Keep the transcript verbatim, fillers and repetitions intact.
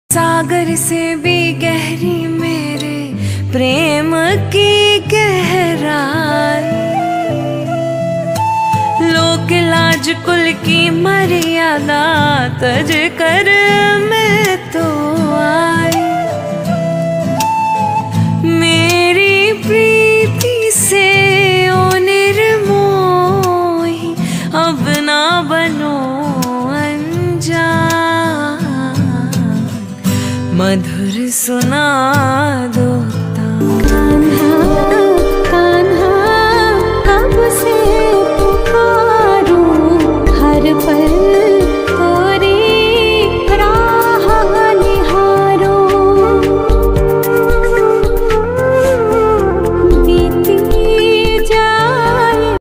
सागर से भी गहरी मेरे प्रेम की गहराई, लोक लाज कुल की मर्यादा तज कर मैं तो आई। मेरी प्रीति से ओ निर्मोही अब ना बनो अनजान, मधुर सुना दो तान।